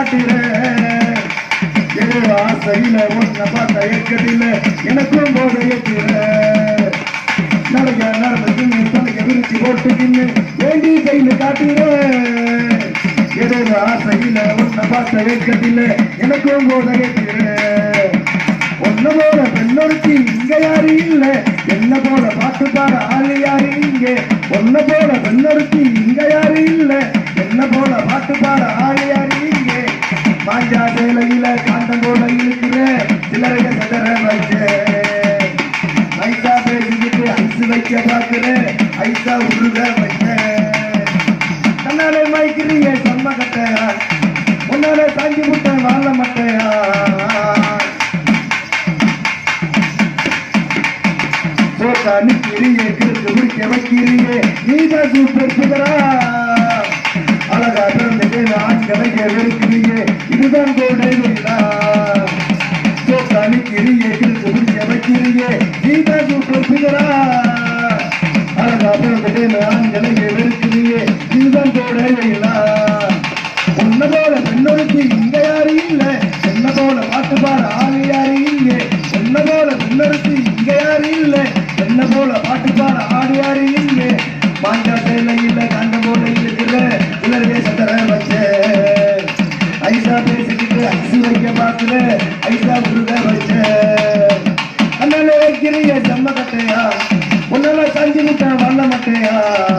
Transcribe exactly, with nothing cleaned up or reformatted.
காட்டுறேன் ஏதோ ஆசையில ஒன்ன பார்த்த ஏற்கதில்லை எனக்கும் போத ஏற்றுறேன் நடைய நடந்துன்னு தலைய விரிச்சு போட்டுக்கின்னு வேண்டி கையில் காட்டுறேன் ஏதோ ஆசையில ஒன்ன பார்த்த ஏற்கதில்லை எனக்கும் போத ஏற்றுறேன் ஒன்ன போல பெண்ணொருத்தி இங்க யாரு இல்ல என்ன போல பாட்டு பாட ஆளு யாரு இங்க ஒன்ன போல பெண்ணொருத்தி இங்க யாரு இல்ல என்ன போல பாட்டு பாட ஆளு யாரு இங்க மாஞ்சா சேலையில காண்டம் போல இருக்கிற சிலரைய சதற வச்ச ஐசா பேசிக்கிட்டு ஐசு வைக்க பாக்குற ஐசா உருக வச்ச தன்னாலே மைக்கிறீங்க செம்ம கட்டையா உன்னால சாஞ்சி முட்டை வாழ மட்டையா நிற்கிறீங்க கிழக்கு முடிக்க வைக்கிறீங்க நீதான் சூப்பர் சுகரா அழகா பிறந்துட்டு ஆண்களை வெறுக்கிறீங்க இதுதான் கோடை நோய்தா சோக்கா நிற்கிறீங்க கிழக்கு முடிக்க வைக்கிறீங்க நீதான் சூப்பர் சுகரா அழகா பிறந்துட்டு ஆண்களை வெறுக்கிறீங்க இதுதான் கோடை நோய்தா உன்ன போல பெண்ணொருத்தி இங்க யாரு இல்ல என்ன போல பாட்டு பாட ஆளு யாரு இங்க என்ன போல பெண்ணொருத்தி இங்க யாரு இல்ல என்ன போல பாட்டு பாட ஆடு யாரு இங்க மாஞ்சா சேலையில காண்ட போல இருக்கிற இளவே சதற வச்ச ஐசா பேசிக்கிட்டு ஐசு வைக்க பாக்குற ஐசா உருக வச்ச அண்ணால வைக்கிறீங்க செம்ம கட்டையா உன்னால சாஞ்சி முட்டை வல்ல மட்டையா